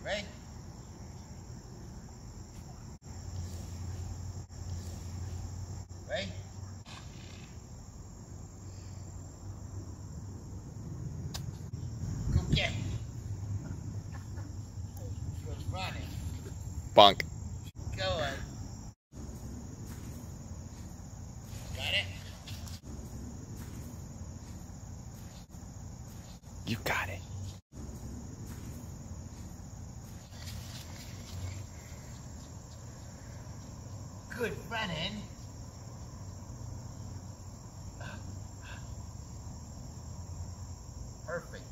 Ready? Ready? Go get him. Good running. Bunk. Go on. Got it? You got it. Good running. Perfect.